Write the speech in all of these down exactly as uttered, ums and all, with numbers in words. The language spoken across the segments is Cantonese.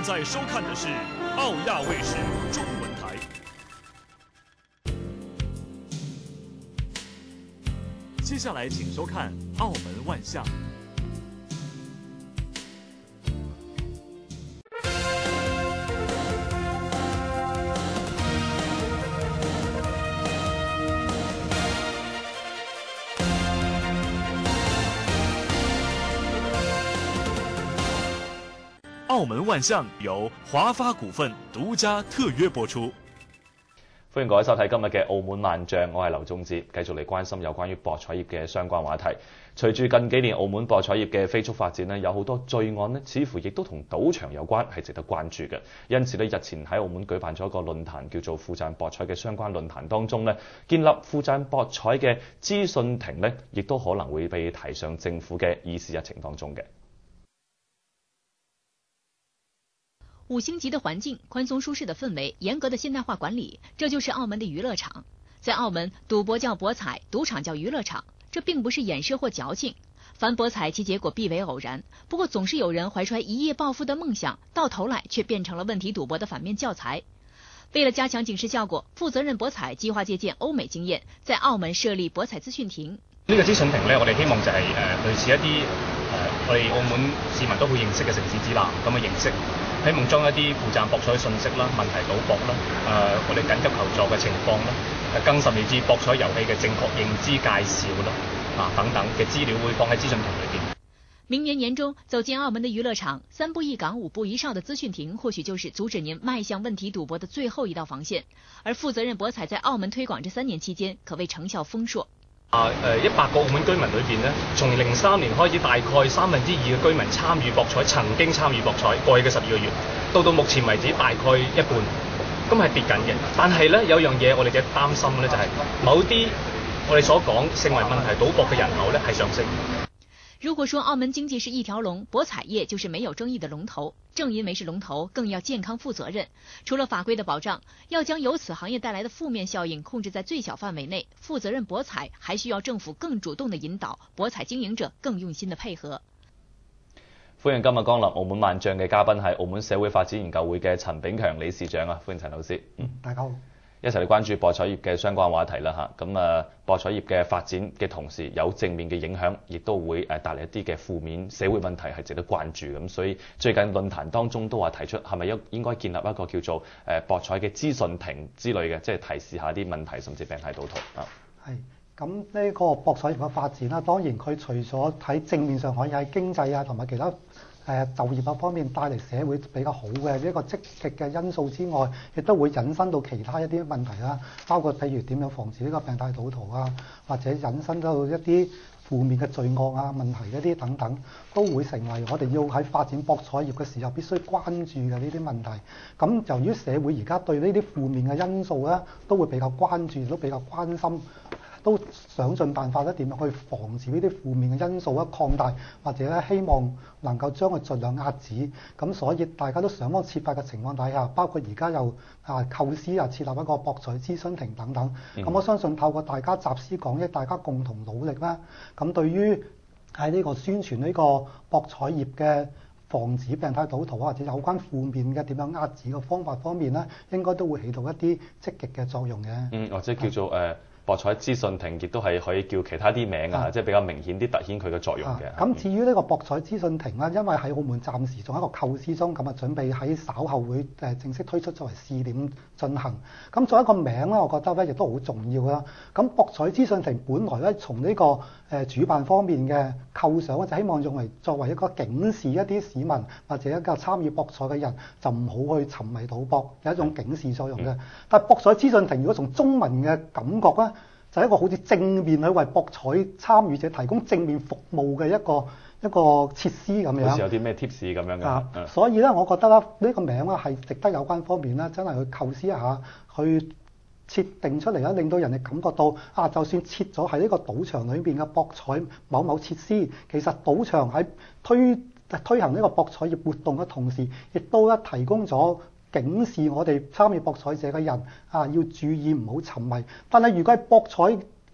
在收看的是澳亚卫视中文台。接下来请收看《澳门万象》。澳門萬象由華發股份獨家特約播出。 歡迎各位收睇今日嘅澳門萬象，我係劉宗志，繼續嚟關心有關於博彩業嘅相關話題。隨住近幾年澳門博彩業嘅飛速發展咧，有好多罪案咧，似乎亦都同賭場有關，係值得關注嘅。因此咧，日前喺澳門舉辦咗一個論壇，叫做富贊博彩嘅相關論壇當中咧，建立富贊博彩嘅資訊亭咧，亦都可能會被提上政府嘅議事日程當中嘅。 五星级的环境、宽松舒适的氛围、严格的现代化管理，这就是澳门的娱乐场。在澳门，赌博叫博彩，赌场叫娱乐场，这并不是掩饰或矫情。凡博彩其结果必为偶然，不过总是有人怀揣一夜暴富的梦想，到头来却变成了问题赌博的反面教材。为了加强警示效果，负责任博彩计劃借鉴歐美經驗，在澳門設立博彩資訊亭。 呢個資訊亭呢，我哋希望就係誒類似一啲誒我哋澳門市民都好認識嘅城市指南咁嘅形式。希望將一啲負責博彩信息啦、問題賭博啦、誒、呃、我哋緊急求助嘅情況啦，更甚至博彩遊戲嘅正確認知介紹啦，啊等等嘅資料會放喺資訊亭裏邊。 明年年中走進澳門的娛樂場，三步一崗、五步一哨的資訊亭，或許就是阻止您邁向問題賭博的最後一道防線。而負責任博彩在澳門推廣這三年期間，可謂成效豐碩。 啊誒一百個澳門居民裏邊呢，從零三年開始，大概三分之二嘅居民參與博彩，曾經參與博彩，過去嘅十二個月，到到目前為止大概一半，咁係跌緊嘅。但係呢，有樣嘢我哋嘅擔心呢，就係某啲我哋所講成為問題賭博嘅人口呢係上升。 如果說澳門經濟是一條龍，博彩業就是沒有爭議的龍頭。正因為是龍頭，更要健康負責任。除了法規的保障，要將由此行業帶來的負面效應控制在最小範圍內。負責任博彩還需要政府更主動的引導，博彩經營者更用心的配合。 歡迎今日光臨澳門萬象嘅嘉賓係澳門社會發展研究會嘅陳炳強理事長啊，歡迎陳老師。 嗯，大家好。 一齊嚟關注博彩業嘅相關話題啦嚇，咁啊博彩業嘅發展嘅同時有正面嘅影響，亦都會誒帶嚟一啲嘅負面社會問題係值得關注咁，所以最近論壇當中都話提出係咪應應該建立一個叫做誒博彩嘅資訊亭之類嘅，即係提示下啲問題甚至病態賭徒啊。 係，咁呢個博彩業嘅發展啦，當然佢除咗喺正面上可以喺經濟啊同埋其他誒就業嗰方面帶嚟社會比較好嘅一個積極嘅因素之外，亦都會引申到其他一啲問題啦，包括譬如點樣防止呢個病態賭徒啊，或者引申到一啲負面嘅罪惡啊問題一啲等等，都會成為我哋要喺發展博彩業嘅時候必須關注嘅呢啲問題。咁由於社會而家對呢啲負面嘅因素咧，都會比較關注，都比較關心。都想盡辦法咧，點樣去防止呢啲負面嘅因素咧擴大，或者咧希望能夠將佢盡量壓止。咁所以大家都想方設法嘅情況底下，包括而家又啊構思啊設立一個博彩諮詢亭等等。咁、嗯、我相信透過大家集思廣益，大家共同努力啦。咁對於喺呢個宣傳呢個博彩業嘅防止病態賭徒或者有關負面嘅點樣壓止嘅方法方面咧，應該都會起到一啲積極嘅作用嘅。 嗯，或者叫做誒。呃博彩資訊亭亦都係可以叫其他啲名啊，即係比較明顯啲，凸顯佢嘅作用嘅。 咁、啊、至於呢個博彩資訊亭咧，因為喺澳門暫時仲喺一個構思中，咁啊準備喺稍後會誒正式推出作為試點進行。咁作為一個名咧，我覺得咧亦都好重要啦。咁博彩資訊亭本來咧從呢個誒主辦方面嘅構想，就希望用嚟作為一個警示一啲市民或者一個參與博彩嘅人，就唔好去沉迷賭博，有一種警示作用嘅。嗯、但係博彩資訊亭如果從中文嘅感覺咧，就係一個好似正面去為博彩參與者提供正面服務嘅一個一個設施咁樣。好似有啲咩 tips 咁樣嘅。 啊，嗯、所以咧，我覺得咧，呢個名咧係值得有關方面咧，真係去構思一下，去設定出嚟啦，令到人哋感覺到啊，就算設咗喺呢個賭場裏邊嘅博彩某某設施，其實賭場喺推推行呢個博彩業活動嘅同時，亦都咧提供咗警示我哋參與博彩者嘅人啊，要注意唔好沉迷。但係如果係博彩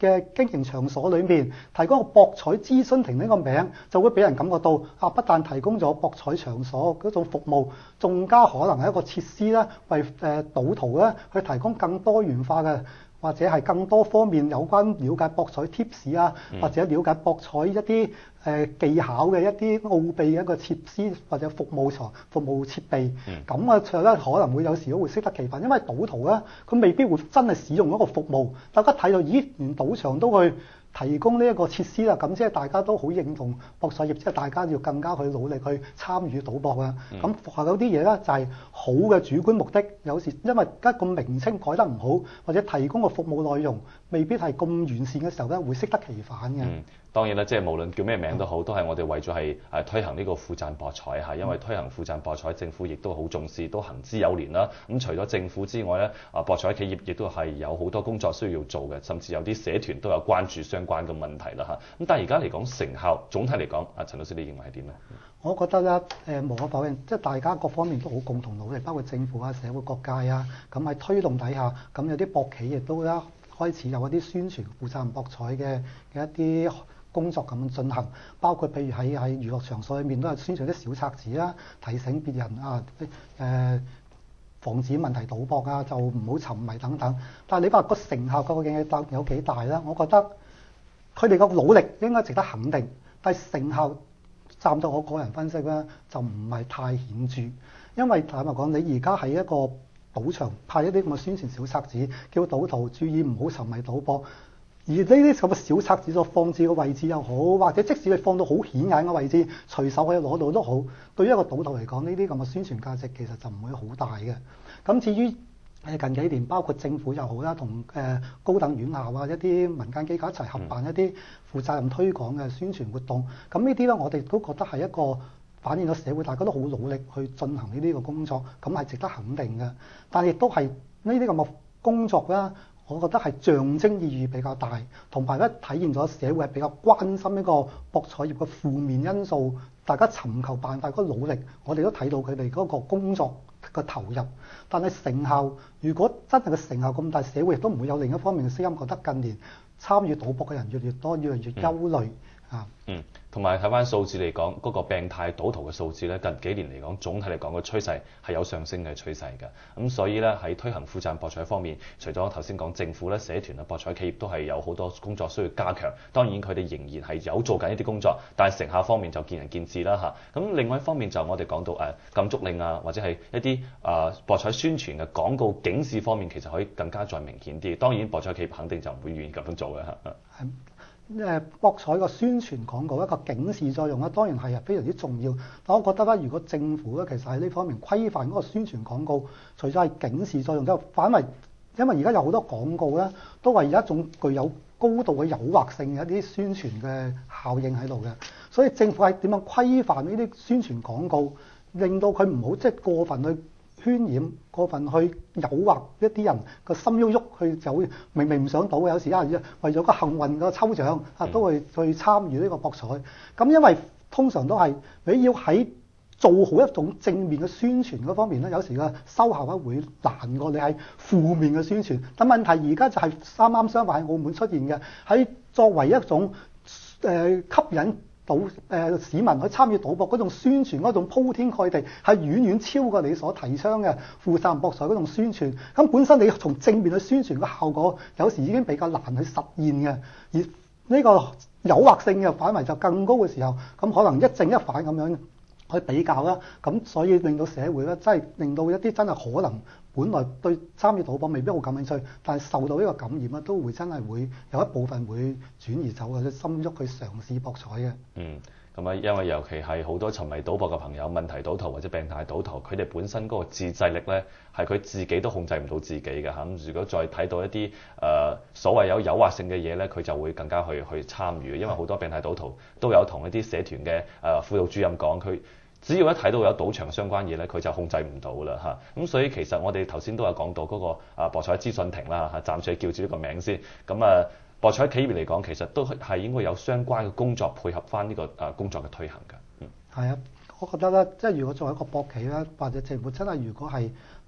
嘅經營場所裏面提供個博彩諮詢亭呢個名，就會俾人感覺到啊，不但提供咗博彩場所嗰種服務，仲加可能係一個設施啦，為誒賭徒咧去提供更多元化嘅，或者係更多方面有關了解博彩 tips 啊，或者了解博彩一啲誒技巧嘅一啲奧秘嘅一個設施或者服務場服務設備，咁啊就咧可能會有時都會適得其反，因為賭徒咧佢未必會真係使用一個服務，大家睇到咦連賭場都去提供呢一個設施啦，咁即係大家都好認同博彩業，即係大家要更加去努力去參與賭博啊。咁學校有啲嘢咧就係好嘅主觀目的，有時因為而家個名稱改得唔好，或者提供嘅服務內容未必係咁完善嘅時候咧，會適得其反嘅。 嗯當然啦，即係無論叫咩名都好，都係我哋為咗係誒推行呢個負賺博彩嚇，因為推行負賺博彩，政府亦都好重視，都行之有年啦。咁除咗政府之外咧，啊博彩企業亦都係有好多工作需要做嘅，甚至有啲社團都有關注相關嘅問題啦嚇。咁但係而家嚟講成效，總體嚟講，阿陳老師你認為係點咧？ 我覺得咧誒無可否認，即係大家各方面都好共同努力，包括政府啊、社會各界啊，咁喺推動底下，咁有啲博企亦都咧開始有一啲宣傳負責任博彩嘅嘅一啲工作咁進行，包括譬如喺喺娛樂場所裏面都係宣傳啲小冊子啦，提醒別人啊誒、呃、防止問題賭博啊，就唔好沉迷等等。但係你話個成效究竟有幾大咧？我覺得佢哋個努力應該值得肯定，但係成效站到我個人分析咧，就唔係太顯著，因為坦白講，你而家喺一個賭場派一啲咁嘅宣傳小冊子，叫賭徒注意唔好沉迷賭博。而呢啲咁嘅小冊子所放置嘅位置又好，或者即使你放到好顯眼嘅位置，隨手可以攞到都好，對於一個賭徒嚟講，呢啲咁嘅宣傳價值其實就唔會好大嘅。咁至於誒近幾年，包括政府又好啦，同誒高等院校啊一啲民間機構一齊合辦一啲負責任推廣嘅宣傳活動，咁呢啲咧我哋都覺得係一個反映咗社會大家都好努力去進行呢啲嘅工作，咁係值得肯定嘅。但係亦都係呢啲咁嘅工作啦，我覺得係象徵意義比較大，同埋咧體現咗社會係比較關心呢個博彩業嘅負面因素，大家尋求辦法嗰個努力，我哋都睇到佢哋嗰個工作嘅投入。但係成效，如果真係個成效咁大，社會亦都唔會有另一方面嘅聲音，覺得近年參與賭博嘅人越嚟越多，越嚟越憂慮。嗯啊， 嗯，同埋睇翻數字嚟講，嗰、那個病態賭徒嘅數字咧，近幾年嚟講，總體嚟講個趨勢係有上升嘅趨勢嘅。咁所以咧喺推行負責博彩方面，除咗頭先講政府咧、社團啊、博彩企業都係有好多工作需要加強。當然佢哋仍然係有做緊一啲工作，但係成效方面就見仁見智啦嚇。咁另外一方面就我哋講到誒禁足令啊，或者係一啲啊博彩宣傳嘅廣告警示方面，其實可以更加再明顯啲。當然博彩企業肯定就唔會願意咁樣做嘅嚇。 係。誒博彩個宣傳廣告一個警示作用咧，當然係非常之重要。但我覺得咧，如果政府咧其實喺呢方面規範嗰個宣傳廣告，除咗係警示作用之後，反為因為而家有好多廣告咧，都係有一種具有高度嘅誘惑性嘅一啲宣傳嘅效應喺度嘅。所以政府係點樣規範呢啲宣傳廣告，令到佢唔好即係過分去渲染，過分去誘惑一啲人個心喐喐，去就會明明唔想賭，有時啊為咗個幸運個抽獎啊都會去參與呢個博彩。咁因為通常都係你要喺做好一種正面嘅宣傳嗰方面咧，有時個收效咧會難過你喺負面嘅宣傳。但問題而家就係啱啱相反，喺澳門出現嘅，喺作為一種誒、呃、吸引賭誒、呃、市民去參與賭博嗰種宣傳嗰種鋪天蓋地，係遠遠超過你所提倡嘅負責任博彩嗰種宣傳。咁本身你從正面去宣傳嘅效果，有時已經比較難去實現嘅。而呢個誘惑性嘅範圍就更高嘅時候，咁可能一正一反咁樣去比較啦。咁所以令到社會咧，真係令到一啲真係可能本來對參與賭博未必好感興趣，但係受到呢個感染咧，都會真係會有一部分會轉移走或者心喐去嘗試博彩嘅。嗯， 咁啊，因為尤其係好多沉迷賭博嘅朋友、問題賭徒或者病態賭徒，佢哋本身嗰個自制力咧，係佢自己都控制唔到自己嘅嚇。咁如果再睇到一啲誒、呃、所謂有誘惑性嘅嘢咧，佢就會更加去去參與。因為好多病態賭徒都有同一啲社團嘅誒輔導主任講，佢只要一睇到有賭場相關嘢咧，佢就控制唔到啦嚇。咁所以其實我哋頭先都有講到嗰個啊博彩資訊亭啦嚇，暫時叫住呢個名先。咁啊博彩企業嚟講，其實都係應該有相關嘅工作配合翻呢個啊工作嘅推行㗎。嗯， 係啊，我覺得咧，即係如果作為一個博企咧，或者政府真係如果係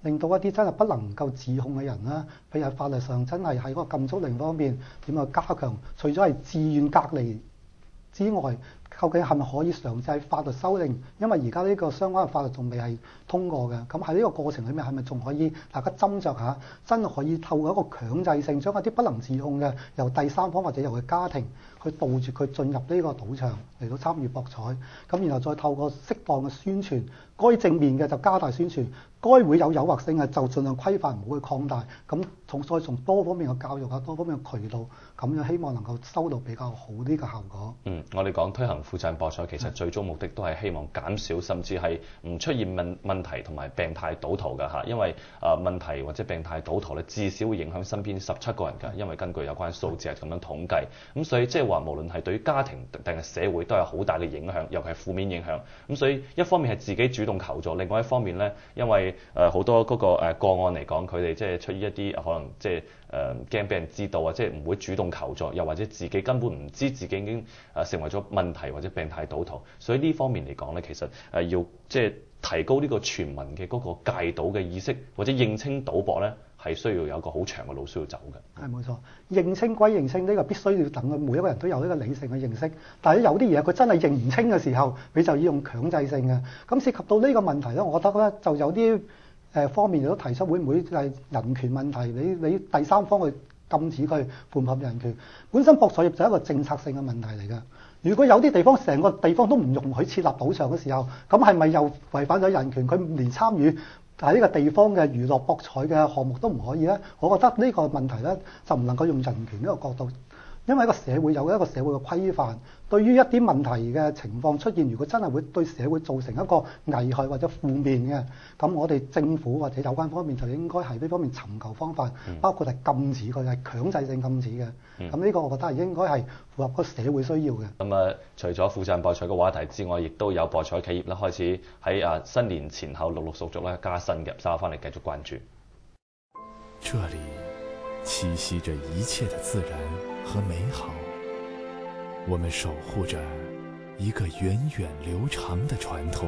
令到一啲真係不能夠自控嘅人啦，譬如喺法律上真係喺嗰個禁足令方面點樣加強，除咗係自願隔離之外，究竟係咪可以強制法律修訂？因為而家呢個相關嘅法律仲未係通過嘅，咁喺呢個過程裏面係咪仲可以大家斟酌下，真係可以透過一個強制性，將一啲不能自控嘅由第三方或者由佢家庭去杜絕佢進入呢個賭場嚟到參與博彩，咁然後再透過適當嘅宣傳，該正面嘅就加大宣傳，該會有誘惑性嘅就盡量規範，唔好去擴大。咁從再從多方面嘅教育啊，多方面嘅渠道，咁樣希望能夠收到比較好啲嘅效果。 嗯，我哋講推行負責任博彩，其實最終目的都係希望減少甚至係唔出現問問題同埋病態賭徒㗎嚇，因為啊、呃、問題或者病態賭徒咧，至少會影響身邊十七個人㗎，因為根據有關數字係咁樣統計，咁所以即係話無論係對於家庭定係社會都有好大嘅影響，尤其係負面影響。咁所以一方面係自己主動求助，另外一方面咧，因為誒好、呃、多嗰個誒個案嚟講，佢哋即係出於一啲可能即係誒驚俾人知道啊，即係唔會主動求助，又或者自己根本唔知自己已經誒成為咗問題或者病態賭徒。所以呢方面嚟講咧，其實誒要即係提高呢個全民嘅嗰個戒賭嘅意識，或者認清賭博咧，係需要有一個好長嘅路需要走嘅。係冇錯，認清歸認清，呢個必須要等佢每一個人都有呢個理性嘅認識。但係有啲嘢佢真係認唔清嘅時候，你就要用強制性嘅。咁涉及到呢個問題咧，我覺得咧就有啲誒方面亦都提出會唔會係人權問題？你你第三方去禁止佢符合人權，本身博彩業就係一個政策性嘅問題嚟㗎。如果有啲地方成個地方都唔容許設立賭場嘅時候，咁係咪又違反咗人權？佢連參與喺呢個地方嘅娛樂博彩嘅項目都唔可以咧？我覺得呢個問題咧就唔能夠用人權呢個角度，因為一個社會有一個社會嘅規範，對於一啲問題嘅情況出現，如果真係會對社會造成一個危害或者負面嘅，咁我哋政府或者有關方面就應該喺呢方面尋求方法，包括係禁止佢，係強制性禁止嘅。咁呢、嗯、個我覺得係應該係符合個社會需要嘅。咁啊，除咗負責任博彩嘅話題之外，亦都有博彩企業咧開始喺啊新年前後陸陸續續咧加薪嘅，稍後翻嚟繼續關注。 這裡棲息着一切的自然和美好，我們守護着一個源遠流長的傳統，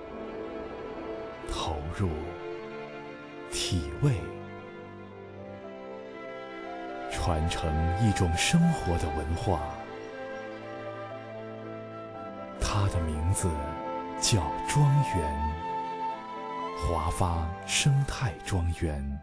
投入、體味，傳承一種生活的文化。它的名字叫莊園，華發生態莊園。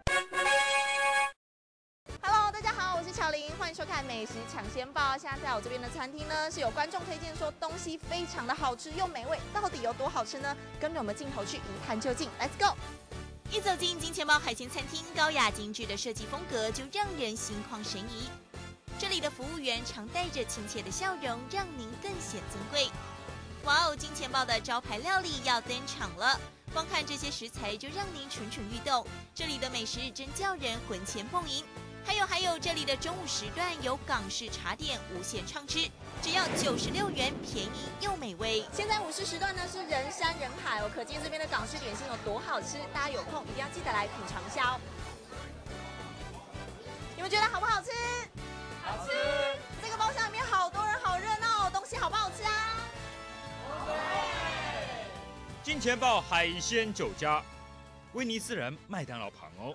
歡迎收看《美食搶先報》。現在在我這邊的餐廳呢，是有觀眾推薦說東西非常的好吃又美味，到底有多好吃呢？跟着我們鏡頭去一探究竟 ，Let's go！ 一走進金錢豹海鮮餐廳，高雅精緻的設計風格就讓人心曠神怡。這裡的服務員常帶着親切的笑容，讓您更顯尊貴。哇哦，金錢豹的招牌料理要登場了，光看這些食材就讓您蠢蠢欲動。這裡的美食真叫人魂牽夢縈。還有還有，這裡的中午時段有港式茶點無限暢吃，只要九十六元，便宜又美味。現在午市時段呢是人山人海哦，可見這邊的港式點心有多好吃，大家有空一定要記得來品嘗一下哦。你們覺得好不好吃？好吃。這個包廂裡面好多人，好熱鬧哦，東西好不好吃啊？對。 金錢豹海鮮酒家，威尼斯人麥當勞旁哦。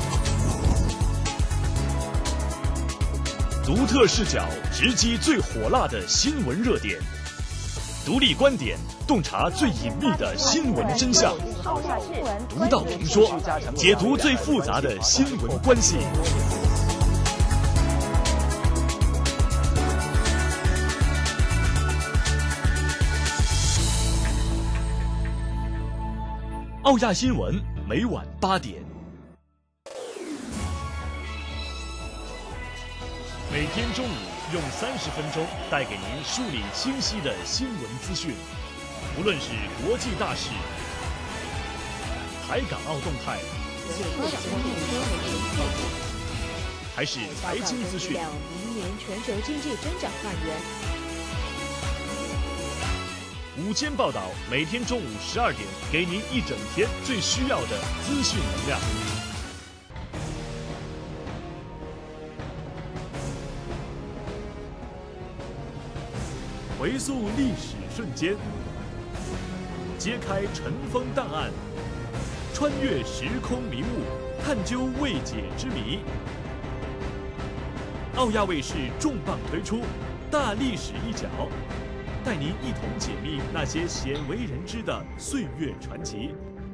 獨特視角直擊最火辣的新聞熱點，獨立觀點洞察最隱秘的新聞真相，獨到評說解讀最複雜的新聞關係。奧亞新聞每晚八點。每天中午用三十分鐘帶給您梳理清晰的新聞資訊，無論是國際大事、台港澳動態，還是財經資訊， 明年全球經濟增長來源。 午間報道，每天中午十二點，給您一整天最需要的資訊能量。回溯歷史瞬間，揭開塵封檔案， 穿越时空迷雾，探究未解之谜。奥亚卫视重磅推出《大历史一角》，带您一同解密那些鲜为人知的岁月传奇。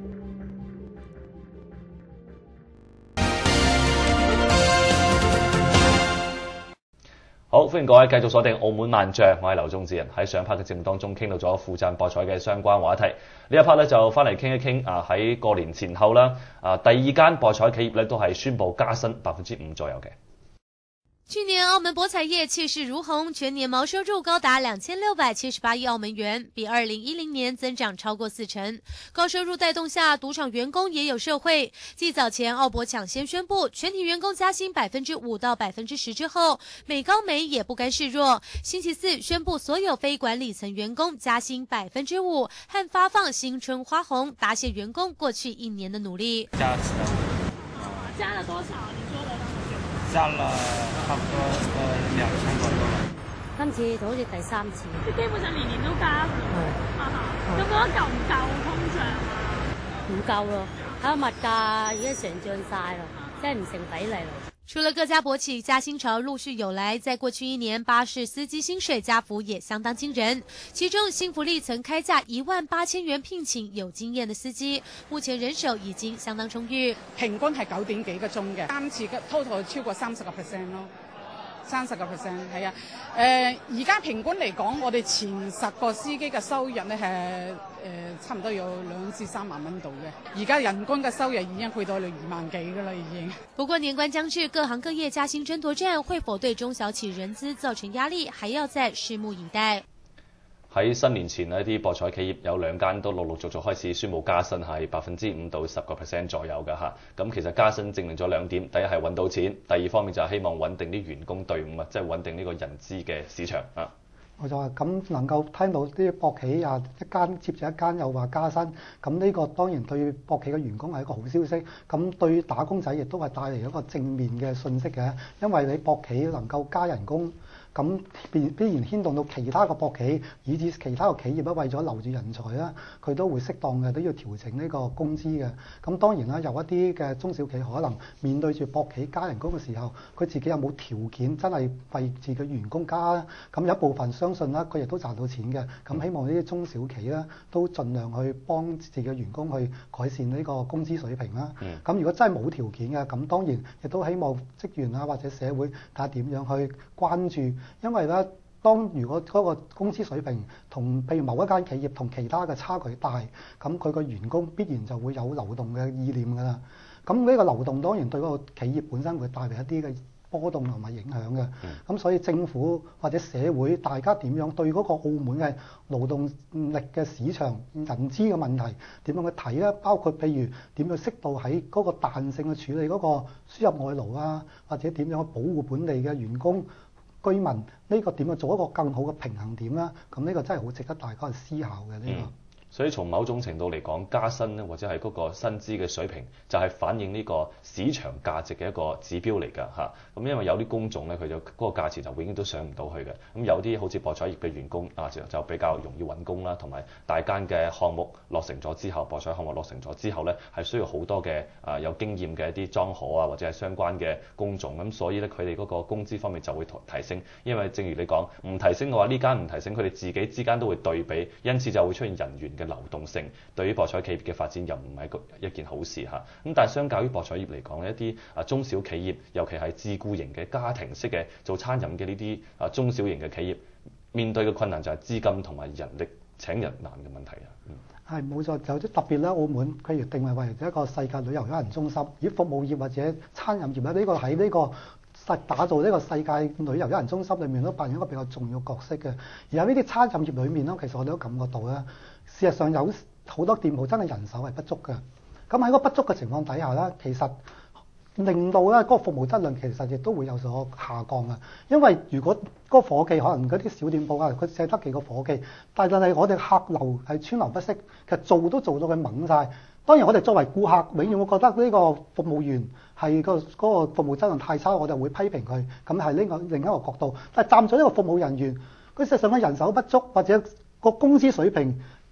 好，歡迎各位繼續鎖定澳門萬象，我係劉宗志。喺上 part 嘅節目當中傾到咗附贈博彩嘅相關話題，呢一 part 咧就翻嚟傾一傾啊，喺過年前後啦，啊第二間博彩企業咧都係宣布加薪百分之五左右嘅。 去年澳門博彩業氣勢如虹，全年毛收入高達兩千六百七十八億澳門元，比二零一零年增長超過四成。高收入帶動下，賭場員工也有受惠。繼早前澳博搶先宣布全體員工加薪百分之五到百分之十之後，美高梅也不甘示弱，星期四宣布所有非管理層員工加薪百分之五，和發放新春花紅，答謝員工過去一年的努力。 加薪， 加了多少？你說的？ 加了差不多呃兩千左右了。 今次好似第三次， 即基本上年年都加。 係。 啊哈。咁覺得夠唔夠通脹啊？ 唔夠咯，睇個物價已經上漲晒咯，即係唔成比例咯。 除了各家博企加薪潮陸續有來，在過去一年，巴士司機薪水加幅也相當驚人。其中，新福利曾開價一萬八千元聘請有經驗的司機，目前人手已經相當充裕。 平均係九點幾個鐘嘅，三次嘅 total 超過三十個 percent 咯，三十個 percent 係啊。誒而家平均嚟講，我哋前十個司機嘅收入咧係誒差唔多有兩至三萬蚊度嘅，而家人均嘅收入已經去到二萬幾㗎啦，已經。 不過年關將至，各行各業加薪爭奪戰會否對中小企人資造成壓力，還要再拭目以待。 喺新年前呢，啲博彩企業有兩間都陸陸續續開始宣布加薪，係百分之五到十個 percent 左右㗎嚇。咁其實加薪證明咗兩點，第一係揾到錢，第二方面就係希望穩定啲員工隊伍啊，即係穩定呢個人資嘅市場啊。 冇錯啊，咁能夠聽到啲博企啊一間接住一間又話加薪，咁呢個當然對博企嘅員工係一個好消息，咁對打工仔亦都係帶嚟一個正面嘅訊息嘅，因為你博企能夠加人工。咁必必然牽動到其他嘅博企，以至其他嘅企業咧，為咗留住人才啦，佢都會適當嘅都要調整呢個工資嘅。咁當然啦，有一啲嘅中小企可能面對住博企加人工嘅時候，佢自己有冇條件真係為自己員工加咧？咁有一部分相信啦，佢亦都賺到錢嘅。咁希望呢啲中小企咧都盡量去幫自己嘅員工去改善呢個工資水平啦。咁、嗯、如果真係冇條件嘅，咁當然亦都希望職員啊或者社會睇下點樣去關注。因為咧，當如果嗰個工資水平同譬如某一間企業同其他嘅差距大，咁佢個員工必然就會有流動嘅意念㗎啦。咁呢個流動當然對嗰個企業本身會帶嚟一啲嘅波動同埋影響嘅。咁、嗯、所以政府或者社會大家點樣對嗰個澳門嘅勞動力嘅市場人資嘅問題點樣去睇咧？包括譬如點樣適度喺嗰個彈性去處理嗰個輸入外勞啊，或者點樣去保護本地嘅員工。居民呢個點樣做一個更好嘅平衡點啦？咁呢個真係好值得大家去思考嘅呢、呢個。 嗯所以從某種程度嚟講，加薪咧或者係嗰個薪資嘅水平，就係反映呢個市場價值嘅一個指標嚟㗎嚇。咁因為有啲工種咧，佢就嗰個價錢就永遠都上唔到去嘅。咁有啲好似博彩業嘅員工啊，就就比較容易揾工啦，同埋大間嘅項目落成咗之後，博彩項目落成咗之後咧，係需要好多嘅啊有經驗嘅一啲裝潢啊，或者係相關嘅工種。咁所以咧，佢哋嗰個工資方面就會提升。因為正如你講，唔提升嘅話，呢間唔提升，佢哋自己之間都會對比，因此就會出現人員嘅流動性，對於博彩企業嘅發展又唔係一個一件好事嚇。咁但係相較於博彩業嚟講，一啲啊中小企業，尤其係自僱型嘅家庭式嘅做餐飲嘅呢啲啊中小型嘅企業，面對嘅困難就係資金同埋人力請人難嘅問題啊。嗯， 係冇錯，就啲特別咧，澳門譬如定位為一個世界旅遊休閒中心，而服務業或者餐飲業咧，呢個喺呢個實打造呢個世界旅遊休閒中心裏面都扮演一個比較重要角色嘅。而喺呢啲餐飲業裏面咧，其實我哋都感覺到咧，事實上有好多店鋪真係人手係不足嘅。咁喺個不足嘅情況底下咧，其實令到咧嗰個服務質量其實亦都會有所下降啊。因為如果嗰個夥計可能嗰啲小店鋪啊，佢淨係得幾個夥計，但係我哋客流係川流不息，其實做都做到佢懵晒。當然我哋作為顧客，永遠會覺得呢個服務員係個嗰個服務質量太差，我就會批評佢。咁係呢個另一個角度。但係站在呢個服務人員，佢事實上嘅人手不足或者個工資水平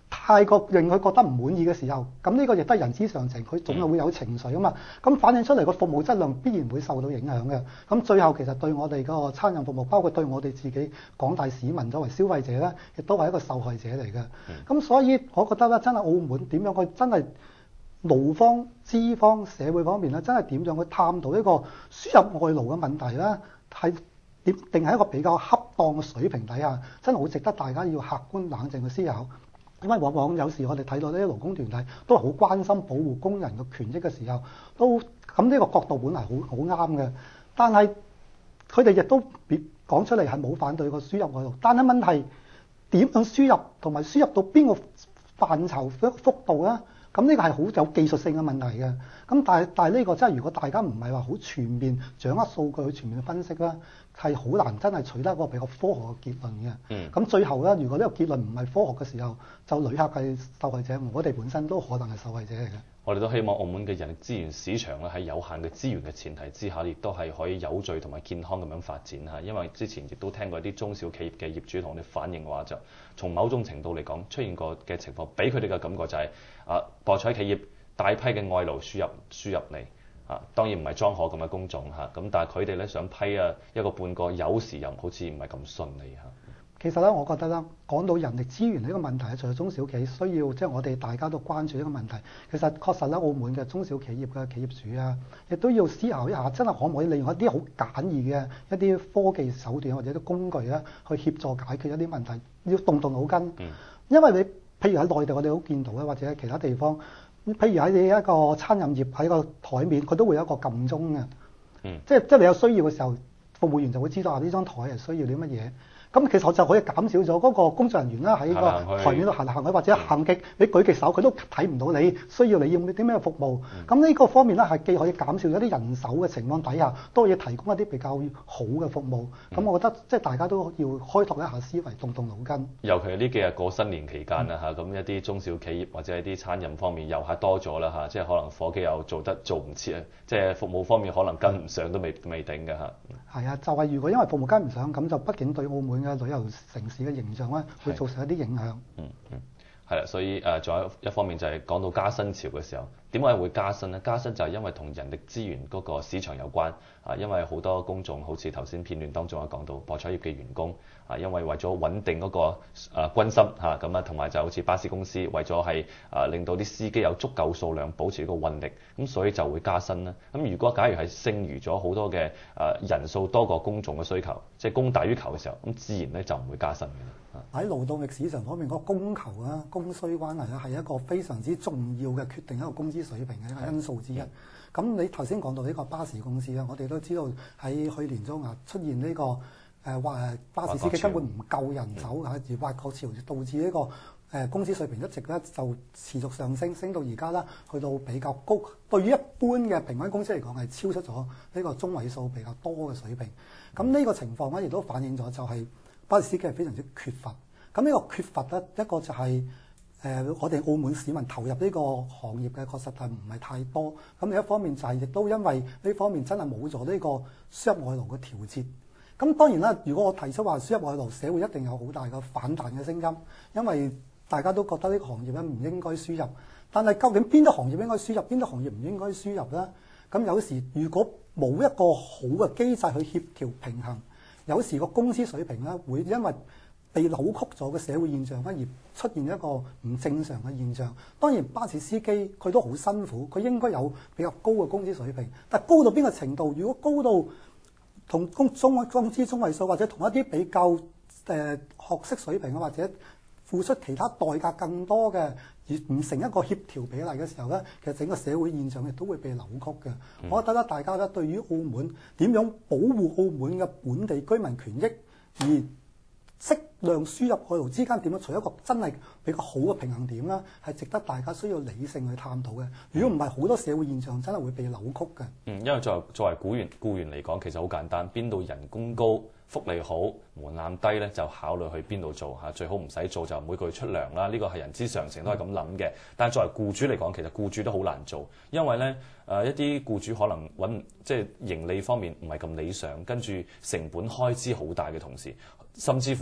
太過令佢覺得唔滿意嘅時候，咁呢個亦都係人之常情，佢總係會有情緒啊嘛。咁反映出嚟個服務質量必然會受到影響嘅。咁最後其實對我哋嗰個餐飲服務，包括對我哋自己廣大市民作為消費者咧，亦都係一個受害者嚟嘅。咁、嗯、所以我覺得咧，真係澳門點樣去真係勞方、資方、社會方面咧，真係點樣去探討呢個輸入外勞嘅問題咧，係點定係一個比較恰當嘅水平底下，真係好值得大家要客觀冷靜去思考。因為往往有時我哋睇到呢啲勞工團體都係好關心保護工人嘅權益嘅時候，都咁呢個角度本來好好啱嘅。但係佢哋亦都別講出嚟係冇反對個輸入外勞，但係問題點樣輸入同埋輸入到邊個範疇幅度咧？咁呢個係好有技術性嘅問題嘅。咁但係但係呢個真係如果大家唔係話好全面掌握數據去全面分析啦，係好難真係取得一個比較科學嘅結論嘅。嗯。咁最後咧，如果呢個結論唔係科學嘅時候，就旅客係受害者，我哋本身都可能係受害者嚟嘅。 我哋都希望澳門嘅人力資源市場咧，喺有限嘅資源嘅前提之下，亦都係可以有序同埋健康咁樣發展嚇。因為之前亦都聽過啲中小企業嘅業主同我哋反映嘅話，就從某種程度嚟講，出現過嘅情況，俾佢哋嘅感覺就係、是、啊，博彩企業大批嘅外勞輸入輸入嚟啊，當然唔係莊荷咁嘅工種嚇，咁但係佢哋咧想批啊一個半個，有時又好似唔係咁順利嚇。 其實咧，我覺得咧，講到人力資源呢個問題，除咗中小企需要，即係我哋大家都關注呢個問題。其實確實咧，澳門嘅中小企業嘅企業主啊，亦都要思考一下，真係可唔可以利用一啲好簡易嘅一啲科技手段或者啲工具咧，去協助解決一啲問題，要動動腦筋。嗯、因為你譬如喺內地，我哋都見到咧，或者喺其他地方，譬如喺你一個餐飲業喺個台面，佢都會有一個撳鐘嘅。嗯。即係即係你有需要嘅時候，服務員就會知道啊，呢張台係需要啲乜嘢。咁其實就可以減少咗嗰個工作人員啦，喺個台面度行嚟行去，或者行極你舉極手，佢都睇唔到你需要你要啲咩服務。咁呢、嗯、個方面咧，係既可以減少咗啲人手嘅情況底下，都可以提供一啲比較好嘅服務。咁、嗯、我覺得即係大家都要開拓一下思維，動動腦筋。尤其係呢幾日過新年期間啦嚇，咁、嗯、一啲中小企業或者一啲餐飲方面遊客多咗啦嚇，即係可能伙計又做得做唔切啊，即係服務方面可能跟唔上都未未定嘅嚇。係啊，就係、是、如果因為服務跟唔上，咁就畢竟對澳門嘅旅遊城市嘅形象咧，會造成一啲影響。嗯嗯，係啦，所以誒，仲、呃、有一方面就係講到加薪潮嘅時候，點解會加薪咧？加薪就係因為同人力資源嗰個市場有關啊，因為好多公眾好似頭先片段當中有講到博彩業嘅員工啊，因為為咗穩定嗰、那個誒、呃、軍心嚇咁啊，同埋就好似巴士公司為咗係誒令到啲司機有足夠數量保持個運力，咁所以就會加薪啦。咁如果假如係剩餘咗好多嘅誒、呃、人數多過公眾嘅需求，即係供大於求嘅時候，咁自然咧就唔會加薪嘅。喺勞動力市場方面，嗰個供求啊、供需關係咧，係一個非常之重要嘅決定一個工資水平嘅一個因素之一。咁你頭先講到呢個巴士公司啊，我哋都知道喺去年中啊出現呢、這個誒話、呃、巴士司機根本唔夠人手嚇，而挖角潮導致呢、這個誒、呃、工資水平一直咧就持續上升，升到而家啦去到比較高。對於一般嘅平均工資嚟講，係超出咗呢個中位數比較多嘅水平。咁呢個情況咧，亦都反映咗就係、是。巴士司機係非常之缺乏，咁呢個缺乏咧，一個就係、是、誒、呃、我哋澳門市民投入呢個行業嘅確實係唔係太多，咁另一方面就係亦都因為呢方面真係冇咗呢個輸入外勞嘅調節。咁當然啦，如果我提出話輸入外勞，社會一定有好大嘅反彈嘅聲音，因為大家都覺得呢個行業咧唔應該輸入。但係究竟邊啲行業應該輸入，邊啲行業唔應該輸入咧？咁有時如果冇一個好嘅機制去協調平衡。有時個工資水平咧，會因為被扭曲咗嘅社會現象咧，而出現一個唔正常嘅現象。當然，巴士司機佢都好辛苦，佢應該有比較高嘅工資水平。但係高到邊個程度？如果高到同工中工資中位數，或者同一啲比較誒、呃、學識水平啊，或者付出其他代價更多嘅，而唔成一個協調比例嘅時候咧，其實整個社會現象亦都會被扭曲嘅。嗯、我覺得咧，大家咧對於澳門點樣保護澳門嘅本地居民權益，而適量輸入外勞之間點樣取一個真係比較好嘅平衡點啦，係值得大家需要理性去探討嘅。如果唔係，好多社會現象真係會被扭曲嘅。嗯，因為作為作為僱員僱員嚟講，其實好簡單，邊度人工高、福利好、門檻低咧，就考慮去邊度做嚇，最好唔使做就每個月出糧啦。呢個係人之常情，都係咁諗嘅。但係作為僱主嚟講，其實僱主都好難做，因為咧誒、呃、一啲僱主可能揾即係盈利方面唔係咁理想，跟住成本開支好大嘅同時，甚至乎出現過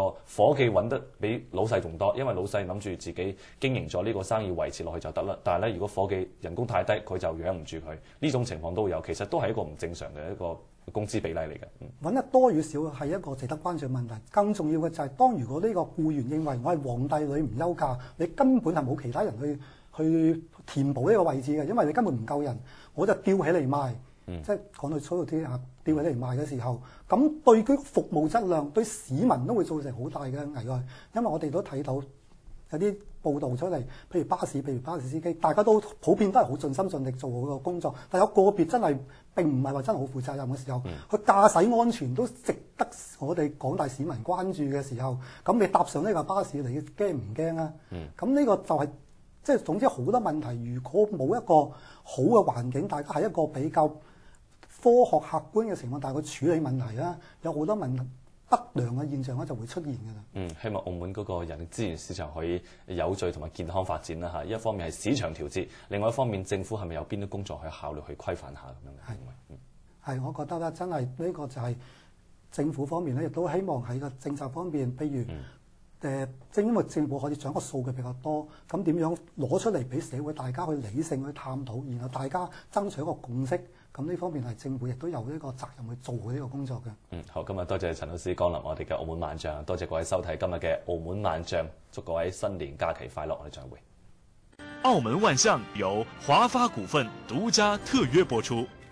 個伙計揾得比老細仲多，因為老細諗住自己經營咗呢個生意維持落去就得啦。但係咧，如果伙計人工太低，佢就養唔住佢，呢種情況都有，其實都係一個唔正常嘅一個工資比例嚟嘅。 揾、嗯、得多與少係一個值得關注嘅問題。更重要嘅就係、是，當如果呢個僱員認為我係皇帝女唔憂嫁，你根本係冇其他人去去填補呢個位置嘅，因為你根本唔夠人，我就吊起嚟賣。嗯、即係講到粗魯啲嚇，吊起嚟賣嘅時候，咁對佢服務質量、對市民都會造成好大嘅危害。因為我哋都睇到有啲報道出嚟，譬如巴士，譬如巴士司機，大家都普遍都係好盡心盡力做好個工作，但有個別真係並唔係話真係好負責任嘅時候，佢、嗯、駕駛安全都值得我哋廣大市民關注嘅時候，咁你搭上呢架巴士，你驚唔驚啊？咁呢、嗯、個就係、是、即係總之好多問題。如果冇一個好嘅環境，大家係一個比較科學客觀嘅情況，但係佢處理問題啦，有好多問題不良嘅現象咧就會出現㗎啦。嗯，希望澳門嗰個人力資源市場可以有序同埋健康發展啦嚇。一方面係市場調節，另外一方面政府係咪有邊啲工作去考慮去規範下咁樣？係，嗯，係，我覺得咧真係呢個就係政府方面咧，亦都希望喺個政策方面，譬如誒、嗯，正、呃、因為政府可以掌握數據比較多，咁點樣攞出嚟俾社會大家去理性去探討，然後大家爭取一個共識。咁呢方面係政府亦都有呢個責任去做呢個工作嘅。嗯，好，今日多謝陳老師光臨我哋嘅澳門萬象，多謝各位收睇今日嘅澳門萬象，祝各位新年假期快樂，我哋再會。 澳門萬象由華發股份獨家特約播出。